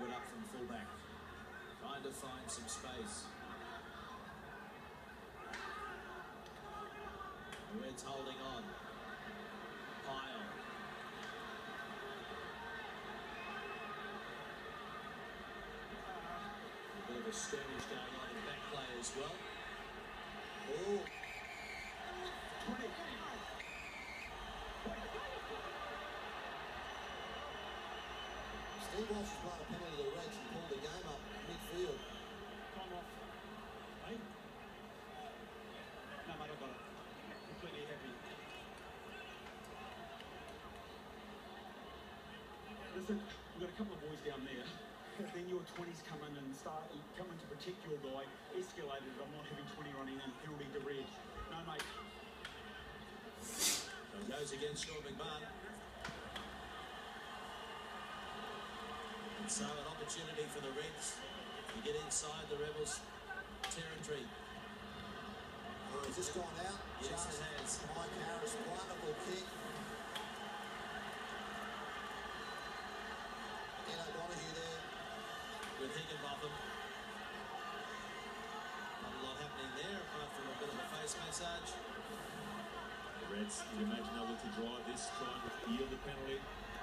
Edward up from fullback, trying to find some space. Red's holding on. Pyle. A bit of a skirmish going on in back play as well. Oh. Steve Walsh has blown a penalty to the Reds and pulled the game up midfield. Time off. Hey? No, mate, I got it. Completely happy. Listen, we've got a couple of boys down there. Then your 20s come in and come in to protect your guy. Escalated. I'm not having 20 running in. Penalty to Red. No, mate. So goes against Sean McMahon. And so an opportunity for the Reds to get inside the Rebels territory. Oh, has this gone out? Yes, it has. Mike Harris, wonderful kick. Ed O Donoughue there. With Higginbotham. Not a lot happening there apart from a bit of a face massage. The Reds, you imagine they'll look to drive this, try and yield the penalty.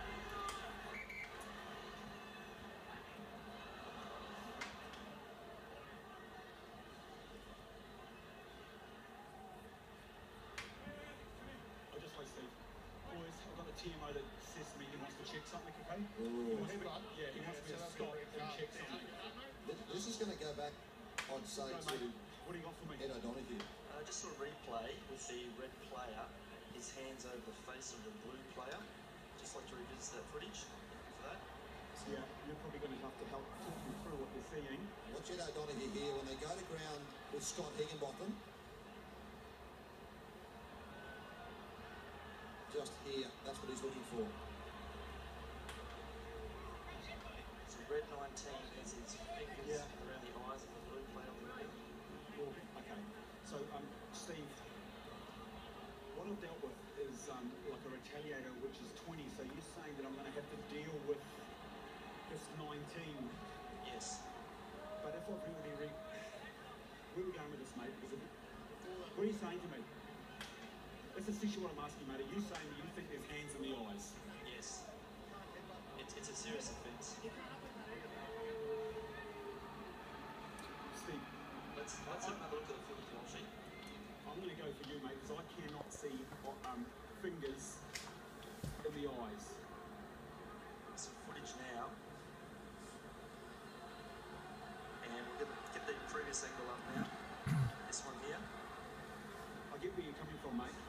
I'll just play Steve. Boys, I've got a TMO that says to me he wants to check something, okay? Ooh. He wants me to stop and check something. This is going to go back, I'd say, Go, to mate. What do you got for me? Ed O Donoughue. Just a replay with the red player, his hands over the face of the blue player. Just like to revisit that footage for that. Yeah, you're probably going to have to help talk me through what you're seeing. Watch Ed O Donoughue here when they go to ground with Scott Higginbotham. Just here, that's what he's looking for. So red 19 has his fingers around the eyes of the blue player on the right. Well, okay. So, Steve, what I've dealt with is like a retaliator, which is 20. So you're saying that I'm going to have to deal with this 19? Yes. But if I've really where are we going with this, mate? Because what are you saying to me? That's essentially what I'm asking, mate. Are you saying that you think there's hands in the eyes? Yes. It's a serious offence. Steve, Let's have another look at the footage, Walshy. I'm going to go for you, mate, because I cannot see fingers in the eyes. Some footage now. And we're going to get the previous angle up now. This one here. I get where you're coming from, mate.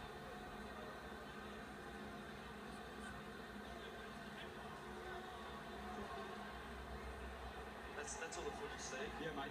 That's all the footage, Steve. Yeah, mate.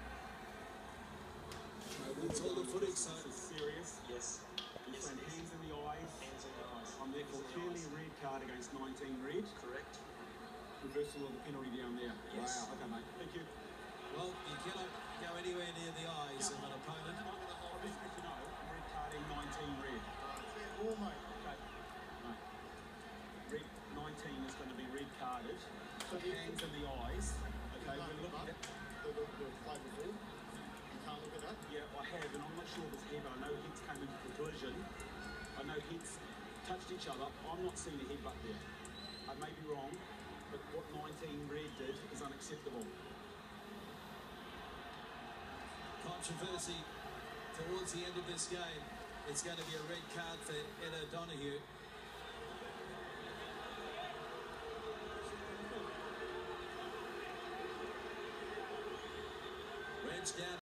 That's all the footage, so This is serious. Yes. You're Yes, saying it is. hands in the eyes. Hands in the eyes. I'm therefore Hands in the clearly eyes. a red card against 19 red. Correct. Reversal of the penalty down there. Yes. Wow. Okay, mate. Thank you. well, you cannot go anywhere near the eyes of an opponent. I'm just good to know. I'm red carding 19 red. Oh, mate. Okay. Mate. Red 19 is going to be red carded. So hands in the eyes. Okay, we're looking at. The play before. You can't look at that. Yeah, I have, and I'm not sure if it's head, but I know heads came into the collision. I know heads touched each other. I'm not seeing a headbutt there. I may be wrong, but what 19 red did is unacceptable. Controversy towards the end of this game. It's going to be a red card for Ed O Donoughue. Red's down.